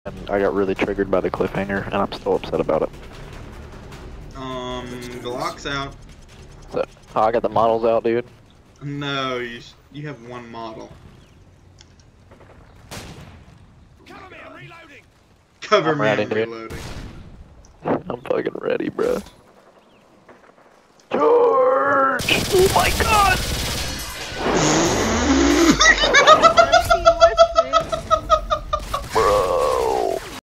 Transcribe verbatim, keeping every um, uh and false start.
and I got really triggered by the cliffhanger, and I'm still upset about it. Um, Glock's out. So, oh, I got the models out, dude. No, you you have one model. Cover me, I'm reloading. Cover I'm me, ready, I'm dude. reloading. I'm fucking ready, bro. George! Oh my god!